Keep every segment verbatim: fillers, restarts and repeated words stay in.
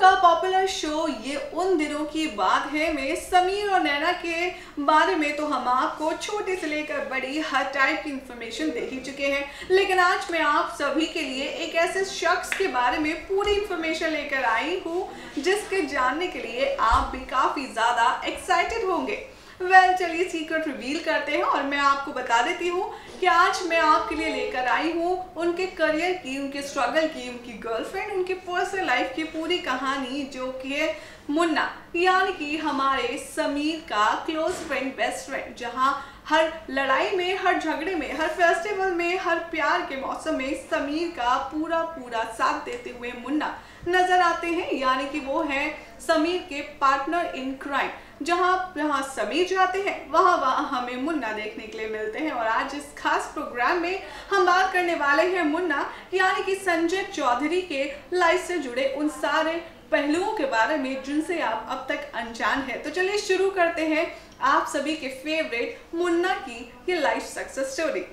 का popular show ये उन दिनों की बात है में समीर और नैना के बारे में तो हम आपको छोटे से लेकर बड़ी हर टाइप की इंफॉर्मेशन दे ही चुके हैं, लेकिन आज मैं आप सभी के लिए एक ऐसे शख्स के बारे में पूरी इंफॉर्मेशन लेकर आई हूँ जिसके जानने के लिए आप भी काफी ज्यादा एक्साइटेड होंगे। वेल well, चलिए सीक्रेट रिवील करते हैं और मैं आपको बता देती हूँ कि आज मैं आपके लिए लेकर आई हूँ उनके करियर की, उनके स्ट्रगल की, उनकी गर्लफ्रेंड, उनकी पर्सनल लाइफ की पूरी कहानी, जो कि है मुन्ना, यानी कि हमारे समीर का क्लोज फ्रेंड, बेस्ट फ्रेंड, जहाँ हर लड़ाई में, हर झगड़े में, हर फेस्टिवल में, हर प्यार के मौसम में समीर का पूरा पूरा साथ देते हुए मुन्ना नजर आते हैं। यानी कि वो हैं समीर के पार्टनर इन क्राइम। जहां जहां समीर जाते हैं वहां वहां हमें मुन्ना देखने के लिए मिलते हैं। और आज इस खास प्रोग्राम में हम बात करने वाले हैं मुन्ना यानी कि संजय चौधरी के लाइफ से जुड़े उन सारे पहलुओं के बारे में जिनसे आप अब तक अनजान हैं। तो चलिए शुरू करते हैं आप सभी के फेवरेट मुन्ना की ये लाइफ सक्सेस स्टोरी।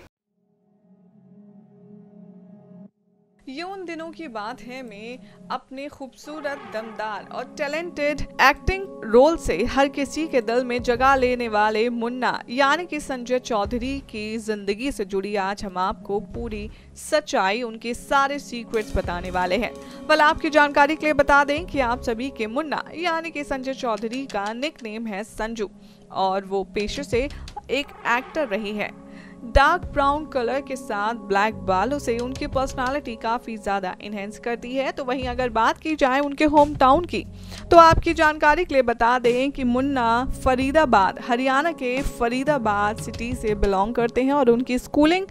ये उन दिनों की बात है में अपने खूबसूरत, दमदार और टैलेंटेड एक्टिंग रोल से हर किसी के दिल में जगह लेने वाले मुन्ना यानी कि संजय चौधरी की जिंदगी से जुड़ी आज हम आपको पूरी सच्चाई, उनके सारे सीक्रेट्स बताने वाले हैं। बल आपकी जानकारी के लिए बता दें कि आप सभी के मुन्ना यानी कि संजय चौधरी का निकनेम है संजू और वो पेशे से एक एक्टर रही है। डार्क ब्राउन कलर के साथ ब्लैक बालों से उनकी पर्सनालिटी काफ़ी ज़्यादा इन्हेंस करती है। तो वहीं अगर बात की जाए उनके होम टाउन की, तो आपकी जानकारी के लिए बता दें कि मुन्ना फरीदाबाद, हरियाणा के फरीदाबाद सिटी से बिलोंग करते हैं और उनकी schooling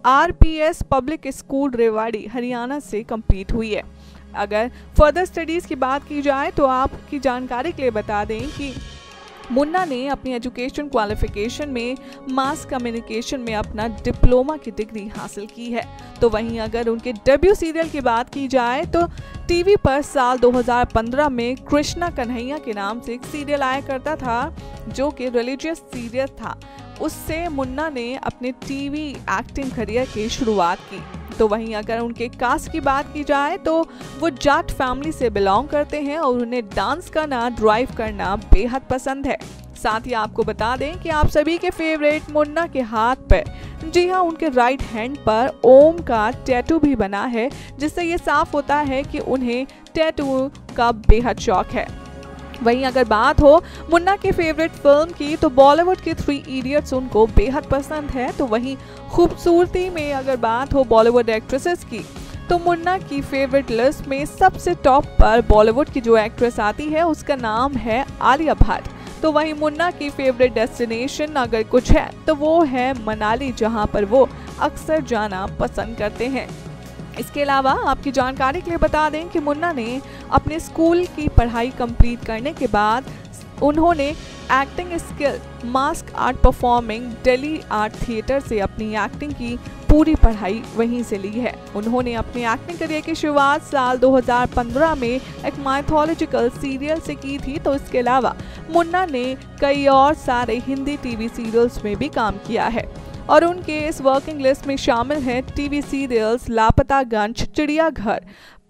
RPS public school Rewari, Haryana से कंप्लीट हुई है। अगर फर्दर स्टडीज़ की बात की जाए तो आपकी जानकारी के लिए बता दें कि मुन्ना ने अपनी एजुकेशन क्वालिफिकेशन में मास कम्युनिकेशन में अपना डिप्लोमा की डिग्री हासिल की है। तो वहीं अगर उनके डेब्यू सीरियल की बात की जाए तो टीवी पर साल दो हज़ार पंद्रह में कृष्णा कन्हैया के नाम से एक सीरियल आया करता था जो कि रिलीजियस सीरियल था। उससे मुन्ना ने अपने टीवी एक्टिंग करियर की शुरुआत की। तो वहीं अगर उनके कास्ट की बात की जाए तो वो जाट फैमिली से बिलोंग करते हैं और उन्हें डांस करना, ड्राइव करना बेहद पसंद है। साथ ही आपको बता दें कि आप सभी के फेवरेट मुन्ना के हाथ पर, जी हाँ, उनके राइट हैंड पर ओम का टैटू भी बना है, जिससे ये साफ होता है कि उन्हें टैटू का बेहद शौक है। वहीं अगर बात हो मुन्ना के फेवरेट फिल्म की तो बॉलीवुड की थ्री इडियट्स उनको बेहद पसंद है। तो वहीं खूबसूरती में अगर बात हो बॉलीवुड एक्ट्रेसेस की तो मुन्ना की फेवरेट लिस्ट में सबसे टॉप पर बॉलीवुड की जो एक्ट्रेस आती है उसका नाम है आलिया भट्ट। तो वहीं मुन्ना की फेवरेट डेस्टिनेशन अगर कुछ है तो वो है मनाली, जहां पर वो अक्सर जाना पसंद करते हैं। इसके अलावा आपकी जानकारी के लिए बता दें कि मुन्ना ने अपने स्कूल की पढ़ाई कंप्लीट करने के बाद उन्होंने acting skill, mask art performing, Delhi art theatre से अपनी एक्टिंग की पूरी पढ़ाई वहीं से ली है। उन्होंने अपनी एक्टिंग करियर की शुरुआत साल दो हज़ार पंद्रह में एक माइथोलॉजिकल सीरियल से की थी। तो इसके अलावा मुन्ना ने कई और सारे हिंदी टीवी सीरियल्स में भी काम किया है और उनके इस वर्किंग लिस्ट में शामिल हैं टीवी सीरियल्स लापतागंज, चिड़ियाघर,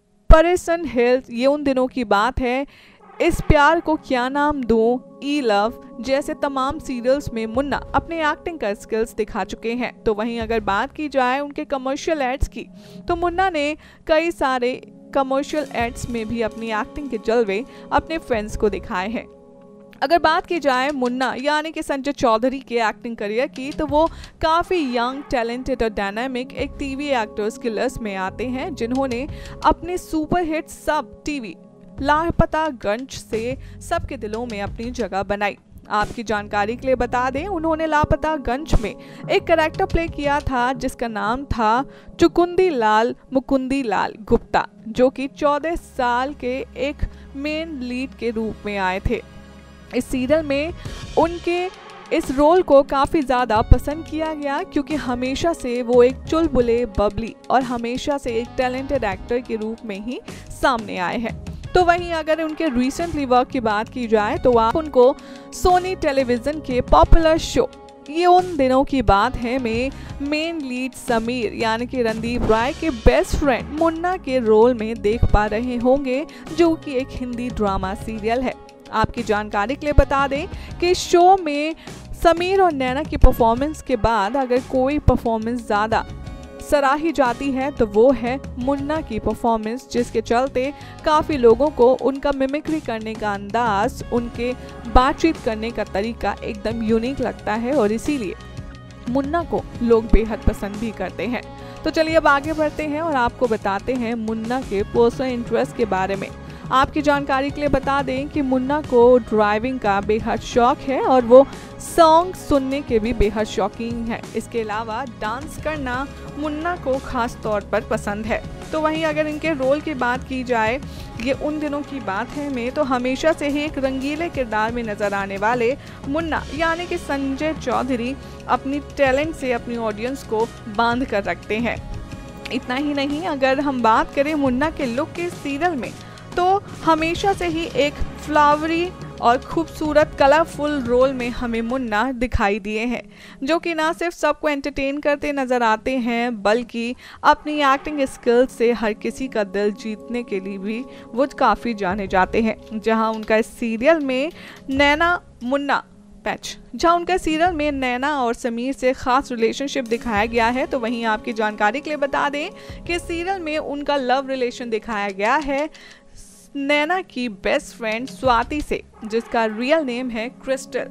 परेशान हिल्स, ये उन दिनों की बात है, इस प्यार को क्या नाम दूं, ई लव जैसे तमाम सीरियल्स में मुन्ना अपने एक्टिंग का स्किल्स दिखा चुके हैं। तो वहीं अगर बात की जाए उनके कमर्शियल एड्स की तो मुन्ना ने कई सारे कमर्शियल एड्स में भी अपनी एक्टिंग के जलवे अपने फ्रेंड्स को दिखाए हैं। अगर बात की जाए मुन्ना यानी कि संजय चौधरी के एक्टिंग करियर की तो वो काफ़ी यंग, टैलेंटेड और डायनामिक एक टीवी एक्टर्स की लिस्ट में आते हैं जिन्होंने अपने सुपरहिट सब टीवी लापतागंज से सबके दिलों में अपनी जगह बनाई। आपकी जानकारी के लिए बता दें उन्होंने लापतागंज में एक कैरेक्टर प्ले किया था जिसका नाम था चुकुंदी लाल मुकुंदी लाल गुप्ता, जो कि चौदह साल के एक मेन लीड के रूप में आए थे। इस सीरियल में उनके इस रोल को काफ़ी ज़्यादा पसंद किया गया क्योंकि हमेशा से वो एक चुलबुले, बबली और हमेशा से एक टैलेंटेड एक्टर के रूप में ही सामने आए हैं। तो वहीं अगर उनके रिसेंटली वर्क की बात की जाए तो आप उनको सोनी टेलीविज़न के पॉपुलर शो ये उन दिनों की बात है में मेन लीड समीर यानी कि रणदीप राय के बेस्ट फ्रेंड मुन्ना के रोल में देख पा रहे होंगे, जो कि एक हिंदी ड्रामा सीरियल है। आपकी जानकारी के लिए बता दें कि शो में समीर और नैना की परफॉर्मेंस के बाद अगर कोई परफॉर्मेंस ज़्यादा सराही जाती है तो वो है मुन्ना की परफॉर्मेंस, जिसके चलते काफ़ी लोगों को उनका मिमिक्री करने का अंदाज, उनके बातचीत करने का तरीका एकदम यूनिक लगता है और इसीलिए मुन्ना को लोग बेहद पसंद भी करते हैं। तो चलिए अब आगे बढ़ते हैं और आपको बताते हैं मुन्ना के पर्सनल इंटरेस्ट के बारे में। आपकी जानकारी के लिए बता दें कि मुन्ना को ड्राइविंग का बेहद शौक है और वो सॉन्ग सुनने के भी बेहद शौकीन है। इसके अलावा डांस करना मुन्ना को खास तौर पर पसंद है। तो वहीं अगर इनके रोल की बात की जाए, ये उन दिनों की बात है में तो हमेशा से ही एक रंगीले किरदार में नजर आने वाले मुन्ना यानी कि संजय चौधरी अपनी टैलेंट से अपनी ऑडियंस को बांध कर रखते हैं। इतना ही नहीं, अगर हम बात करें मुन्ना के लुक के सीरियल में तो हमेशा से ही एक फ्लावरी और खूबसूरत कलरफुल रोल में हमें मुन्ना दिखाई दिए हैं, जो कि ना सिर्फ सबको एंटरटेन करते नजर आते हैं बल्कि अपनी एक्टिंग स्किल से हर किसी का दिल जीतने के लिए भी वो काफ़ी जाने जाते हैं। जहां उनका इस सीरियल में नैना मुन्ना पैच जहां उनका सीरियल में नैना और समीर से खास रिलेशनशिप दिखाया गया है, तो वहीं आपकी जानकारी के लिए बता दें कि सीरियल में उनका लव रिलेशन दिखाया गया है नैना की बेस्ट फ्रेंड स्वाति से, जिसका रियल नेम है क्रिस्टल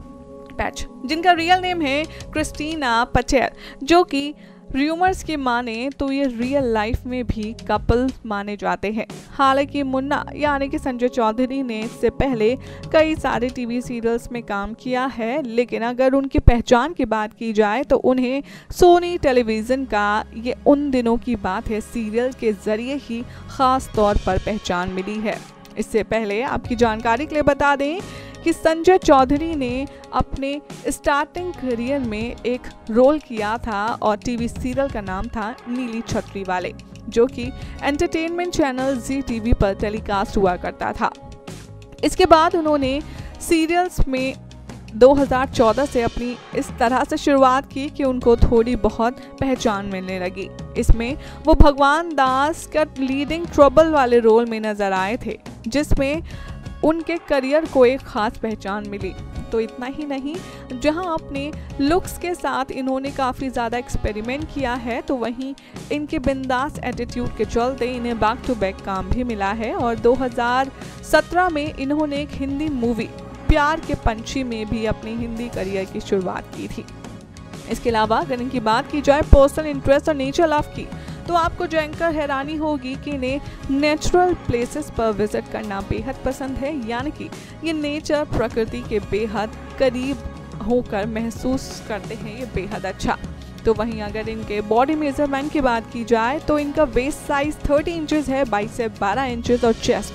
पैच जिनका रियल नेम है क्रिस्टीना पटेल, जो कि रूमर्स की माने तो ये रियल लाइफ में भी कपल माने जाते हैं। हालांकि मुन्ना यानी कि संजय चौधरी ने इससे पहले कई सारे टीवी सीरियल्स में काम किया है, लेकिन अगर उनकी पहचान की बात की जाए तो उन्हें सोनी टेलीविज़न का ये उन दिनों की बात है सीरियल के ज़रिए ही ख़ास तौर पर पहचान मिली है। इससे पहले आपकी जानकारी के लिए बता दें कि संजय चौधरी ने अपने स्टार्टिंग करियर में एक रोल किया था और टीवी सीरियल का नाम था नीली छतरी वाले, जो कि एंटरटेनमेंट चैनल जी टीवी पर टेलीकास्ट हुआ करता था। इसके बाद उन्होंने सीरियल्स में दो हज़ार चौदह से अपनी इस तरह से शुरुआत की कि उनको थोड़ी बहुत पहचान मिलने लगी। इसमें वो भगवान दास का लीडिंग ट्रबल वाले रोल में नजर आए थे, जिसमें उनके करियर को एक खास पहचान मिली। तो इतना ही नहीं, जहां अपने लुक्स के साथ इन्होंने काफ़ी ज़्यादा एक्सपेरिमेंट किया है, तो वहीं इनके बिंदास एटीट्यूड के चलते इन्हें बैक टू बैक काम भी मिला है और दो हज़ार सत्रह में इन्होंने एक हिंदी मूवी प्यार के पंछी में भी अपनी हिंदी करियर की शुरुआत की थी। इसके अलावा अगर इनकी बात की जाए पर्सनल इंटरेस्ट और नेचर लव की, तो आपको जानकर हैरानी होगी कि इन्हें नेचुरल प्लेसेस पर विजिट करना बेहद पसंद है, यानी कि ये नेचर प्रकृति के बेहद करीब होकर महसूस करते हैं ये बेहद अच्छा। तो वहीं अगर इनके बॉडी मेजरमेंट की बात की जाए तो इनका वेस्ट साइज तीस इंचेस है, बाइसेप बारह इंचेस और चेस्ट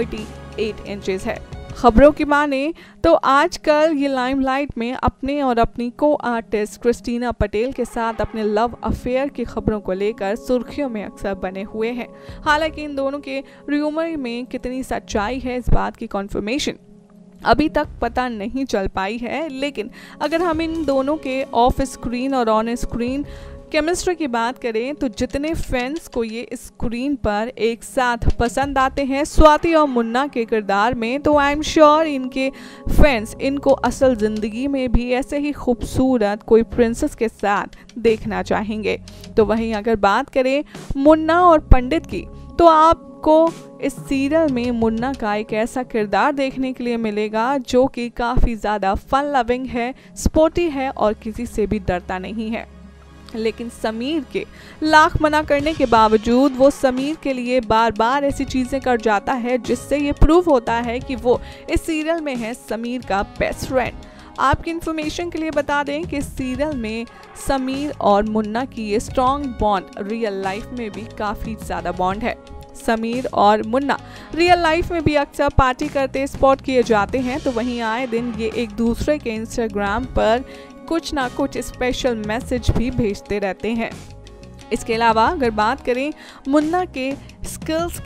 अड़तीस इंचेस है। खबरों की माने तो आजकल ये लाइमलाइट में अपने और अपनी को आर्टिस्ट क्रिस्टीना पटेल के साथ अपने लव अफेयर की खबरों को लेकर सुर्खियों में अक्सर बने हुए हैं। हालांकि इन दोनों के रूमर में कितनी सच्चाई है इस बात की कंफर्मेशन अभी तक पता नहीं चल पाई है, लेकिन अगर हम इन दोनों के ऑफ स्क्रीन और ऑन स्क्रीन केमिस्ट्री की बात करें तो जितने फैंस को ये स्क्रीन पर एक साथ पसंद आते हैं स्वाति और मुन्ना के किरदार में, तो आई एम श्योर इनके फैंस इनको असल ज़िंदगी में भी ऐसे ही खूबसूरत कोई प्रिंसेस के साथ देखना चाहेंगे। तो वहीं अगर बात करें मुन्ना और पंडित की, तो आपको इस सीरियल में मुन्ना का एक ऐसा किरदार देखने के लिए मिलेगा जो कि काफ़ी ज़्यादा फन लविंग है, स्पोर्टी है और किसी से भी डरता नहीं है। लेकिन समीर के लाख मना करने के बावजूद वो समीर के लिए बार बार ऐसी चीज़ें कर जाता है जिससे ये प्रूव होता है कि वो इस सीरियल में है समीर का बेस्ट फ्रेंड। आपकी इन्फॉर्मेशन के लिए बता दें कि सीरियल में समीर और मुन्ना की ये स्ट्रॉन्ग बॉन्ड रियल लाइफ में भी काफ़ी ज़्यादा बॉन्ड है। समीर और मुन्ना रियल लाइफ में भी अक्सर पार्टी करते स्पॉट किए जाते हैं, तो वहीं आए दिन ये एक दूसरे के इंस्टाग्राम पर कुछ ना कुछ स्पेशल मैसेज भी भेजते रहते हैं। इसके अलावा अगर बात करें मुन्ना के स्किल्स की,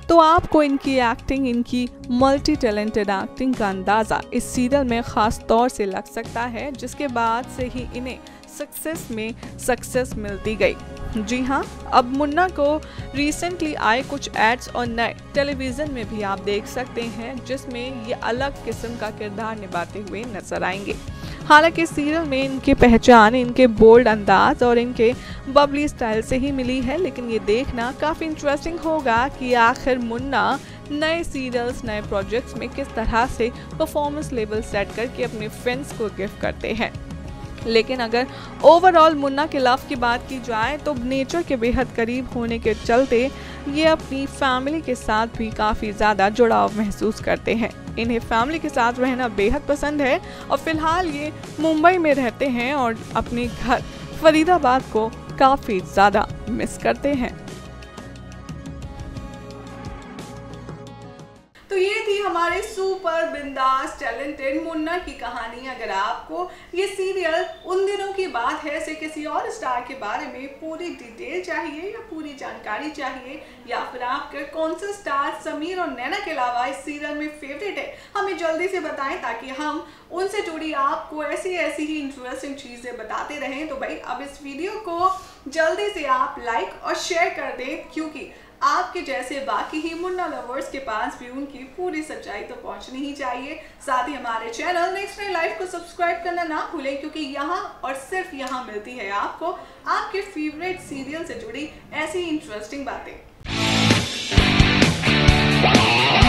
तो आपको इनकी एक्टिंग, इनकी मल्टी टैलेंटेड एक्टिंग का अंदाज़ा इस सीरियल में ख़ास तौर से लग सकता है, जिसके बाद से ही इन्हें सक्सेस में सक्सेस मिलती गई। जी हाँ, अब मुन्ना को रिसेंटली आए कुछ एड्स और नए टेलीविज़न में भी आप देख सकते हैं, जिसमें ये अलग किस्म का किरदार निभाते हुए नजर आएंगे। हालांकि सीरियल में इनकी पहचान इनके बोल्ड अंदाज और इनके बबली स्टाइल से ही मिली है, लेकिन ये देखना काफ़ी इंटरेस्टिंग होगा कि आखिर मुन्ना नए सीरियल्स, नए प्रोजेक्ट्स में किस तरह से परफॉर्मेंस लेवल सेट करके अपने फ्रेंड्स को गिफ्ट करते हैं। लेकिन अगर ओवरऑल मुन्ना के लव की बात की जाए तो नेचर के बेहद करीब होने के चलते ये अपनी फैमिली के साथ भी काफ़ी ज़्यादा जुड़ाव महसूस करते हैं। इन्हें फैमिली के साथ रहना बेहद पसंद है और फिलहाल ये मुंबई में रहते हैं और अपने घर फरीदाबाद को काफ़ी ज़्यादा मिस करते हैं। तो ये थी हमारे सुपर बिंदास टैलेंटेड मुन्ना की कहानी। अगर आपको ये सीरियल उन दिनों की बात है से किसी और स्टार के बारे में पूरी डिटेल चाहिए या पूरी जानकारी चाहिए, या फिर आपके कौन सा स्टार समीर और नैना के अलावा इस सीरियल में फेवरेट है, हमें जल्दी से बताएं ताकि हम उनसे जुड़ी आपको ऐसी ऐसी ही इंटरेस्टिंग चीज़ें बताते रहें। तो भाई अब इस वीडियो को जल्दी से आप लाइक और शेयर कर दें, क्योंकि आपके जैसे बाकी ही मुन्ना लवर्स के पास भी उनकी पूरी सच्चाई तो पहुंचनी ही चाहिए। साथ ही हमारे चैनल नेक्स्ट डे लाइफ को सब्सक्राइब करना ना भूलें, क्योंकि यहाँ और सिर्फ यहाँ मिलती है आपको आपके फेवरेट सीरियल से जुड़ी ऐसी इंटरेस्टिंग बातें।